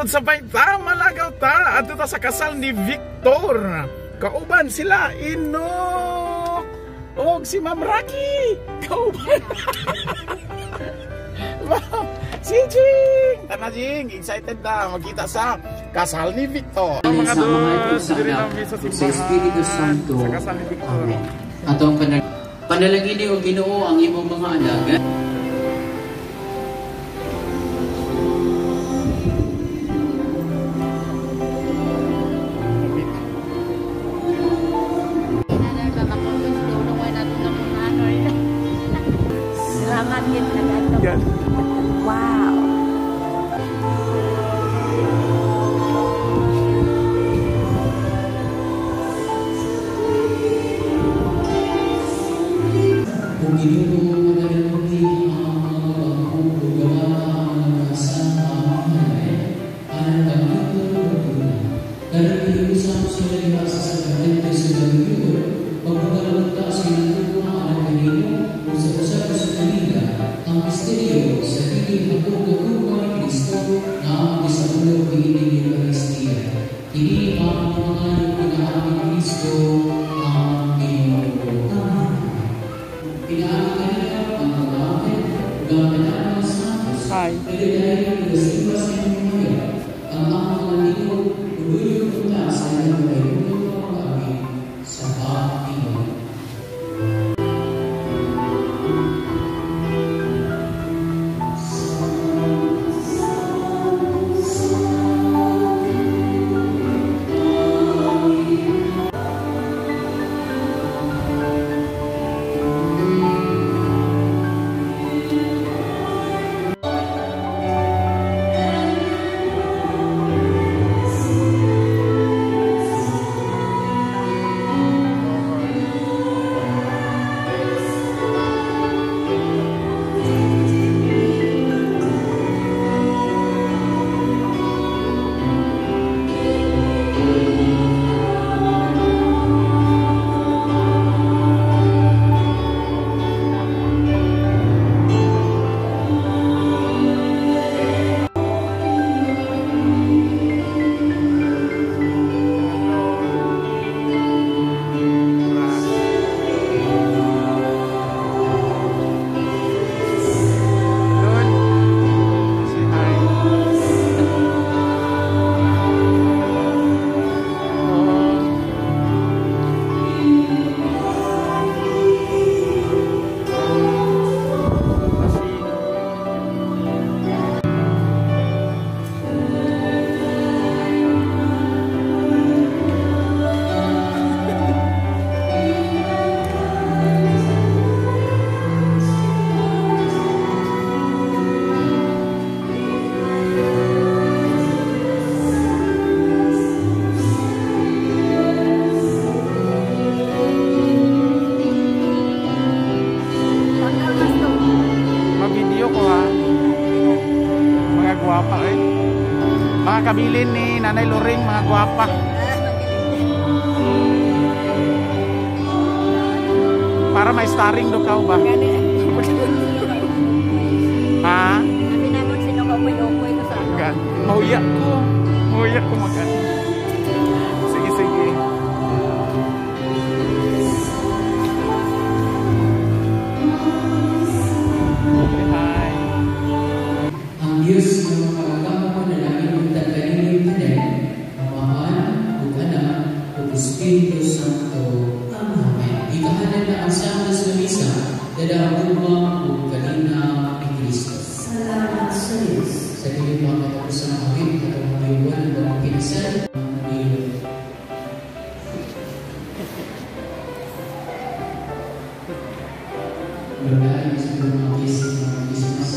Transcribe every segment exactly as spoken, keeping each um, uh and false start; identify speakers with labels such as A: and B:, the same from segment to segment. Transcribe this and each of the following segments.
A: sabay ta malagaw ta adto ta sa kasal ni Victor. Kauban sila Inok og si Ma'am Rocky. Kauban. Si Jing! Tana Jing, excited na magkita sa kasal ni Victor. Mga dos, diri namin sa simbahan sa kasal ni Victor.
B: Atong panal panalangin o Ginoo ang imong mga alagad.
C: Salamat kita. Wow.
A: Kabilin ni Nanay Loring, mga gwapa. Para may starring do ka ba? Ha?
C: Sabi naman sino ka upoy-upoy ko sa ano.
A: Mauyak ko. Mauyak ko magkano. Sige, sige. Hi.
B: Ang Diyos ng mga kagama na namin magtatanim ng tanim, Amahan, o Anak, o Espiritu Santo. Amen. Ikahanan na ang Santos na Misa, dadahugma o kanina ni Cristo. Salamat sa Diyos. Sa kanyang mga katapusang awit at ang mga iwan ng mga pinisan, Berdoa sebelum habis Christmas.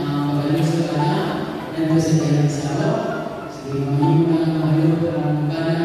B: Sa kanyang sahabat, sige, mahimang mahalo ang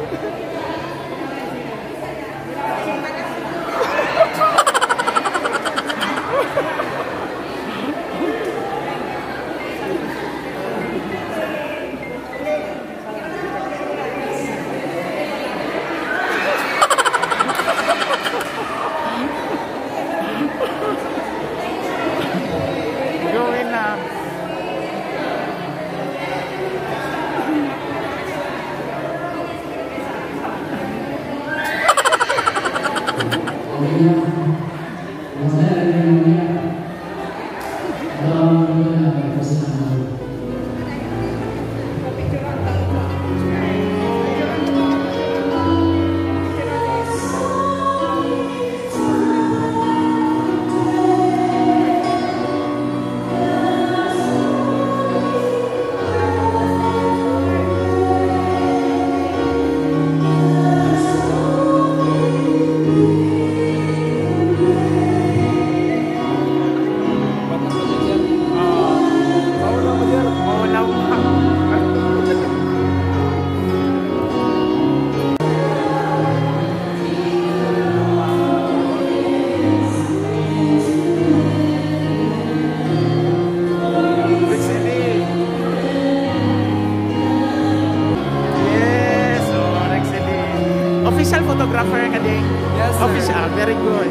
A: Official photographer ka din?
D: Yes, sir.
A: Official, very good.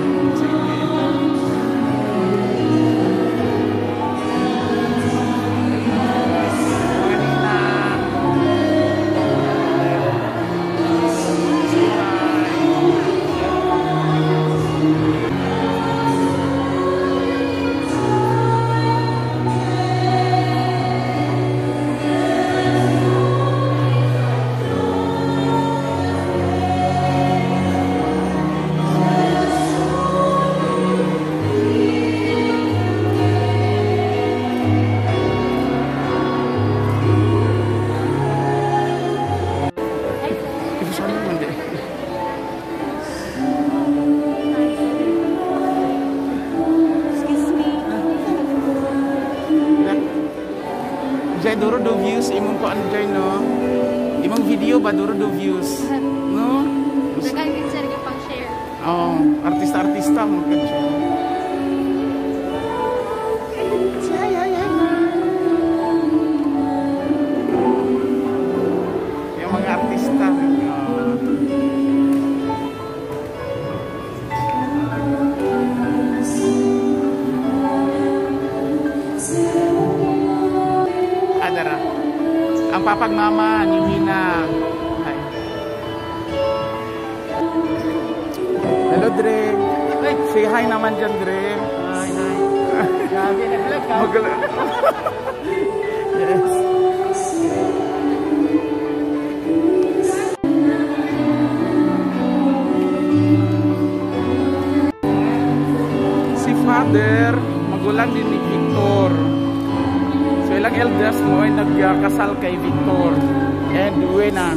A: Jay duro do views imong ko anjay no. Imong video ba duro do views. No?
C: Dagan gid sir yung pang-share.
A: Oh, artista-artista mo ka siya. Yung mga artista. Adara. Ang papagmama ni Mina. Hi. Hello, Dre. Hey, say hi naman dyan, Dre. Hi, hi. Grabe, nag-vlog ka. Mag-vlog. Yes. Si Father, magulang din ni Victor. So ilang elders mo ay nagkasal kay Victor and Duena.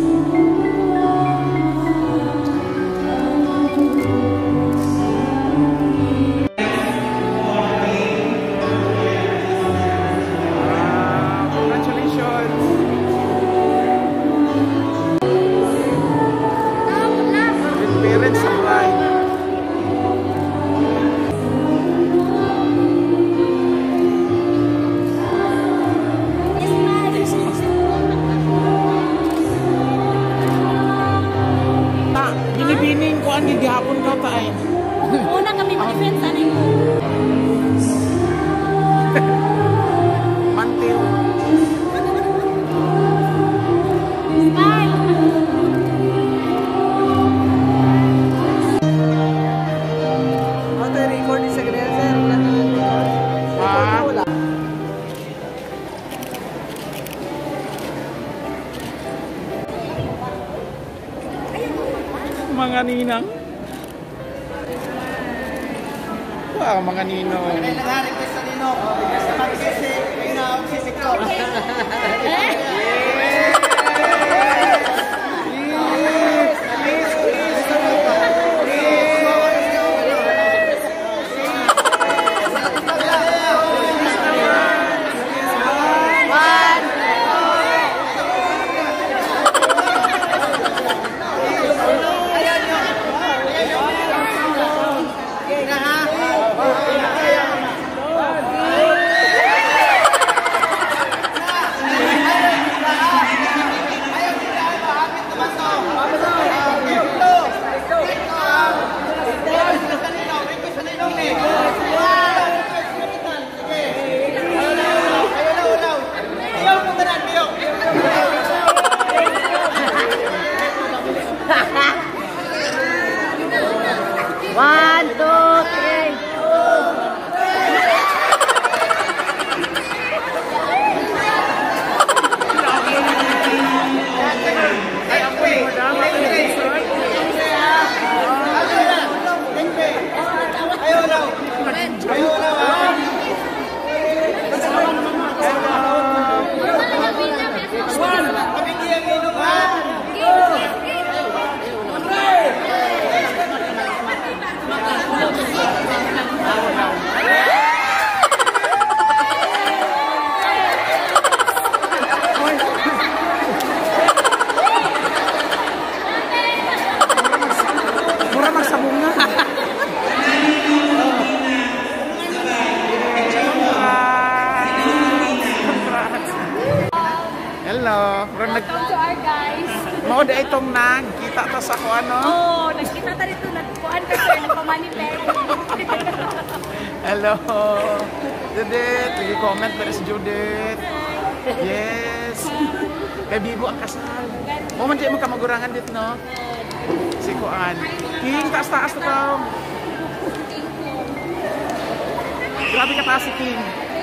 A: Ah, congratulations. With parents of bride. Binibining ko ang gigapon ko tayo.
C: Una kami mag-defense ano ko.
A: Mantil.
C: Smile.
D: Auto recording sa ganyan, sir.
A: Ah.
D: Wala.
A: Mga ninang. Wow, mga ninong.
D: Nag-request sa nino. Basta mag-sisi. Ina, sisi ko.
A: nag, kita ta sa ko ano?
C: Oh, nagkita ta dito, nagkuhan ka sir, nagpamanifest.
A: Hello. Judith, lagi comment dari si Judith. Yes. Kay Bibo ang kasal. Mo man di mo ka magurangan dito no? Si Kuan. King, taas-taas na tao. Grabe ka taas si King.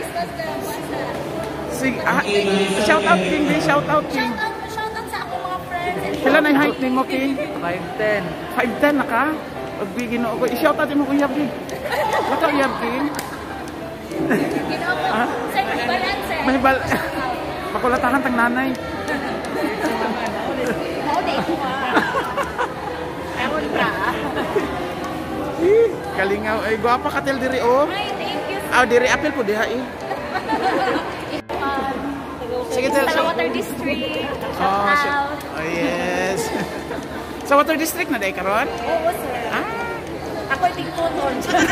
A: Sige, ah, shout out King din, shout out King.
C: Shout out sa ako mga friends.
A: Kailan na yung height ni mo, King?
D: five ten.
A: five ten na ka? Pagbigin mo ako. I-shout out mo uyab, King. Baka uyab, King?
C: Ginawa ko. Sir, may balance sir.
A: May bal... Pakulatahan tang nanay.
C: Oh, day ko ah. Ewan ka.
A: Kalingaw. Ay, guwapa ka tel diri, oh.
C: Hi, thank you sir.
A: Ah, diri apel po, diha, eh. Sige, tell
C: Sa Water District.
A: Oh,
C: Shout
A: shit.
C: out.
A: Oh, yes. Sa Water District na day karon?
C: Oo sir.
A: Ah.
C: Ako yung tingtuton.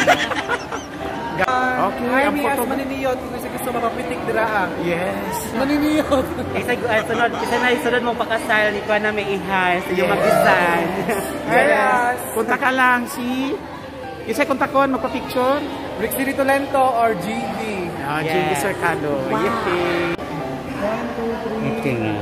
A: Okay,
D: Ay,
A: ang
D: Mias,
A: photo.
D: maniniyot. Kung kasi gusto mapapitik dira.
A: Yes.
D: Maniniyot.
E: Isa ay sunod, isa na isunod mo pakasal ni ko na may ihay sa yung mag-design.
A: Yes. Punta ka lang si... Isa kontakon, magpa-picture.
D: Rick City Tolento or G V.
A: Ah,
E: Yes.
A: J B Cercado.
C: Wow.
A: Yippee.
E: Okay nga.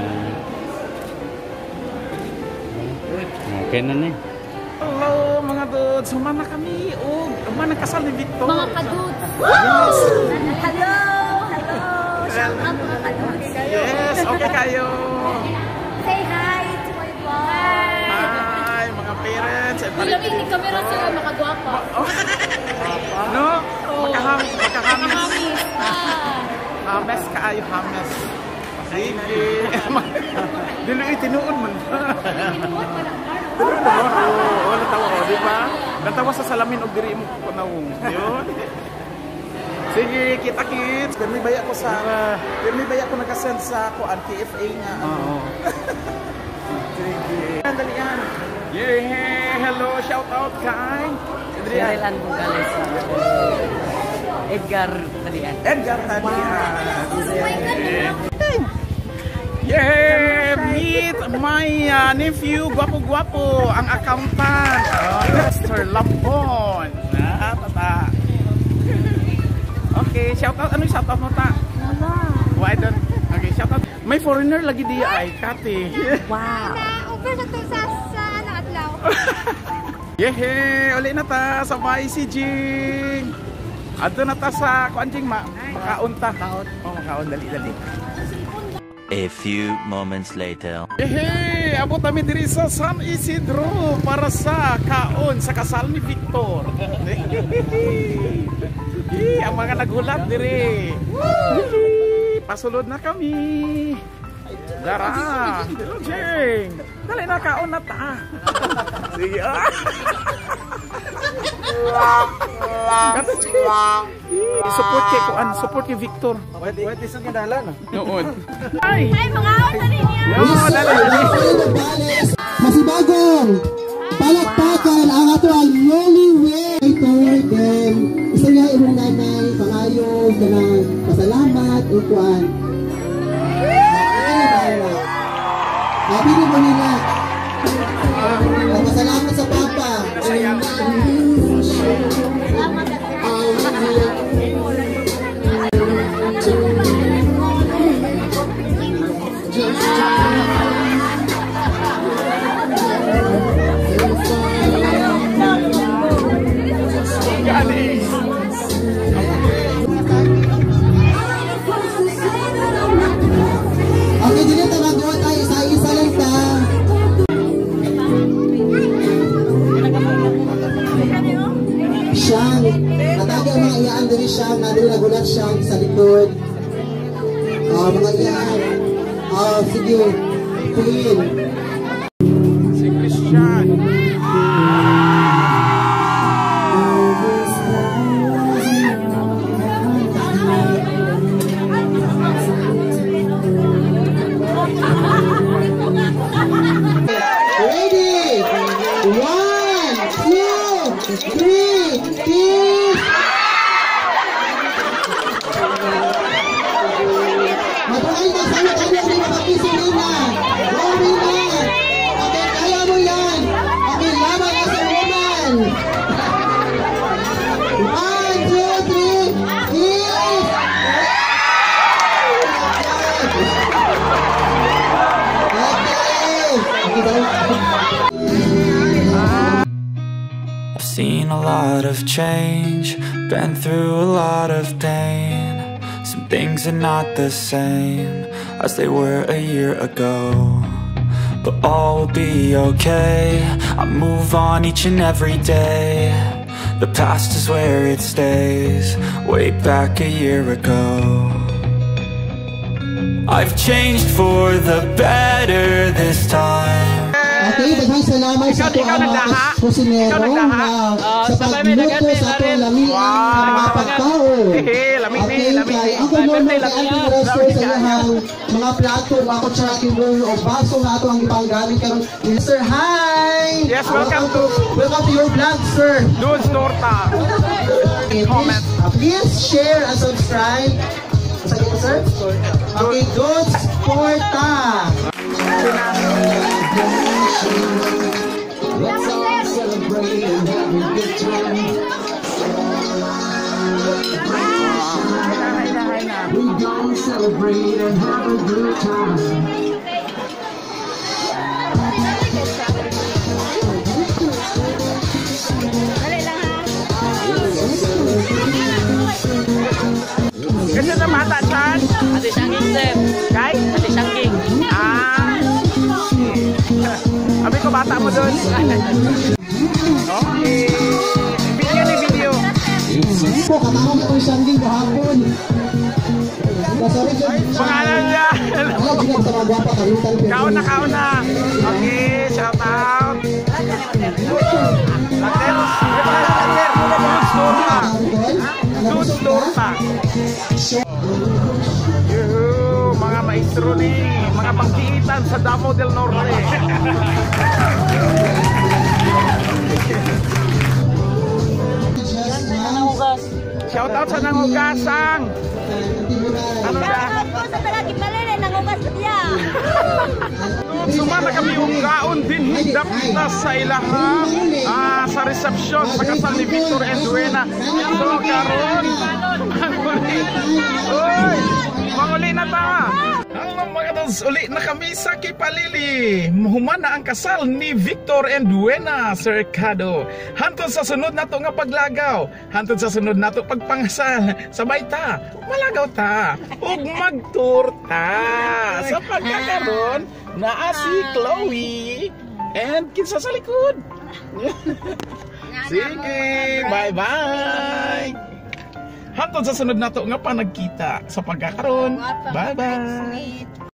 E: Okay na na eh.
A: Hello mga dudes, humana kami. Oh, humana kasal ni Victor.
C: Mga kadudes.
A: Yes.
C: Hello! Hello! Shout out mga kadudes.
A: Yes, okay kayo.
C: Say hi to my vlog.
A: Hi, mga parents. And
C: Ilang ini kamera sir, makagwapa.
A: Oh. No? Makaham, makahamis.
C: Makahamis. Ah.
A: Hames kaayo, hames. Sige. Dilo itinuod man.
C: Tinuod pa lang.
A: Oo, natawa ko, di ba? Natawa sa salamin og diri mo panawong. Yun. Sige, kita kits. Pero may baya ko sa pero may baya ko nag-send sa ko ang T F A nga. Oo. Sige. Dali yan. Yeah, hello, shout out kay
E: Adrian Bugales. Edgar Talian.
A: Edgar Talian. Yeah, meet my uh, nephew, guwapo-guwapo, ang accountant, oh, Mister Lampon. Ah, tata. Okay, shout out. Ano yung shout out mo ta?
C: Wala.
A: Why don't? Okay, shout out. May foreigner lagi di ay, Kati.
C: Wow. Na-over na to sa, sa ano, Atlaw.
A: Yehe, uli na ta sa bahay si Jing. Adto na ta sa kuanjing ma, makaon ta. Oh, makaon dali dali.
F: A few moments later.
A: Yehe, abot kami diri sa San Isidro para sa kaon sa kasal ni Victor. Yehe, ang mga nagulat diri. Yehe, pasulod na kami. Dara, Jing. Dali na kaon na ta. Sige. Kato Jing. I-support kay kuan, support kay Victor.
D: Pwede, pwede sa kindalan.
A: Noon. Ay.
C: Ay, mga awat na ninyo.
A: Yo, dali dali.
G: Masibagong palakpakan ang ato ang newlywed then isa nga imong nanay pangayog kanang pasalamat o kuan. Happy ni mo nila. Pasalamat sa papa. Okay, dili ta magawa tayo isa-isa lang ta. Siyang, natagi ang mga iyaan diri siyang, nadiri nagulat siyang sa likod. Oh, mga iyaan. Oh, sige. Queen.
A: Si Christian.
G: Ready? One, two, three, kiss! Matuloy na sa mga kanya rin sa kisilina. Go, Rina!
H: Seen a lot of change, been through a lot of pain. Some things are not the same as they were a year ago, but all will be okay. I move on each and every day. The past is where it stays, way back a year ago. I've changed for the better this time.
G: Okay, daghang salamat sa ato ang mga kusinero na sa pagluto sa ato lamian ng mga pagkaon. Okay, kay ako mo no kay Auntie Rosso sa iyang mga plato, mga kutsara, tinidor o baso na ato ang ipanggamit karon. Sir, hi!
A: Yes, welcome to
G: Welcome to your vlog, sir.
A: Dudes Torta.
G: Okay, please, uh, please share and subscribe. Sabi ko, sir? Okay, Dudes Torta.
I: Let's all celebrate and have a good time. We gonna celebrate and have a good time.
A: Kasi na mata saan?
E: Ate Sangking, sir.
A: Kay?
E: Ate Sangking.
A: Ah. Abi ko bata mo doon. Okay. Video ni video.
G: Po, katawag ko yung sanding kahapon. Sorry, sir.
A: Pangalan niya.
G: Wala, bilang sa mga guwapa, karutan.
A: Kaon na, kaon na. Okay, shout out. Later. Dudes Torta. Dudes Torta. Yuhu, mga maestro ni, mga pangkiitan sa Davao del Norte. Shout out sa nangugasang. Ano na?
C: Sa talagid malili, nangugas niya.
A: Sumana kami yung kaon din hindap kita sa ilaha ah, sa reception sa kasal ni Victor and Duena. So karon manguli. Uy, manguli na ta. Hello mga dos, uli na kami sa Kipalili. Humana ang kasal ni Victor and Duena, Sir Cado. Hantod sa sunod nato nga paglagaw, hantod sa sunod nato pagpangasal. Sabay ta, malagaw ta, ug magturta. Sa pagkakaroon, naa si Chloe and kinsa sa likod. Sige, bye-bye. Hantod sa sunod nato nga pa nagkita sa pagkakaroon. Bye-bye.